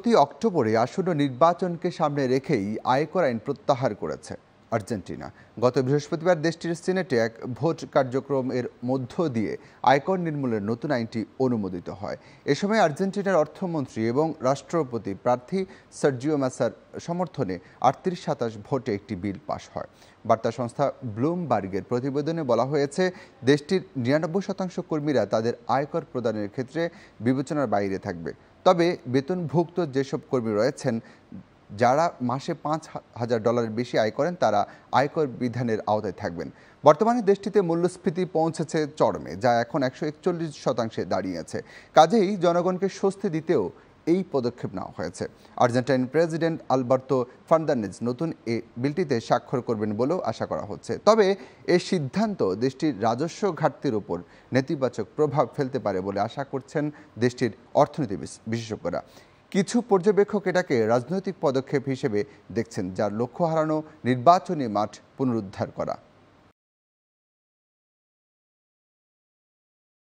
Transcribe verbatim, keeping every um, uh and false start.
প্রতি অক্টোবরে আসন্ন নির্বাচনকে সামনে রেখেই আয়কর আইন প্রত্যাহার করেছে আর্জেন্টিনা। গত বৃহস্পতিবার দেশটির সিনেটে এক ভোট কার্যক্রমের মধ্য দিয়ে আয়কর নির্মূলের নতুন আইনটি অনুমোদিত হয়। এ সময় আর্জেন্টিনার অর্থমন্ত্রী এবং রাষ্ট্রপতি প্রার্থী সার্জিও মাসার সমর্থনে আটত্রিশ সাতাশ ভোটে একটি বিল পাশ হয়। বার্তা সংস্থা ব্লুমবার্গের প্রতিবেদনে বলা হয়েছে, দেশটির নিরানব্বই শতাংশ কর্মীরা তাদের আয়কর প্রদানের ক্ষেত্রে বিবেচনার বাইরে থাকবে। তবে বেতনভুক্ত যেসব কর্মী রয়েছেন যারা মাসে পাঁচ হাজার ডলারের বেশি আয় করেন তারা আয়কর বিধানের আওতায় থাকবেন। বর্তমানে দেশটিতে মূল্যস্ফীতি পৌঁছেছে চরমে, যা এখন একশো একচল্লিশ শতাংশে দাঁড়িয়েছে। কাজেই জনগণকে স্বস্তি দিতেও এই পদক্ষেপ নেওয়া হয়েছে। আর্জেন্টাইন প্রেসিডেন্ট আলবার্তো ফার্নান্দেজ নতুন এই বিলটিতে স্বাক্ষর করবেন বলেও আশা করা হচ্ছে। তবে এই সিদ্ধান্ত দেশটির রাজস্ব ঘাটতির উপর নেতিবাচক প্রভাব ফেলতে পারে বলে আশা করছেন দেশটির অর্থনীতি বিশেষজ্ঞরা। কিছু পর্যবেক্ষক এটাকে রাজনৈতিক পদক্ষেপ হিসেবে দেখছেন, যার লক্ষ্য হারানো নির্বাচনী মাঠ পুনরুদ্ধার করা।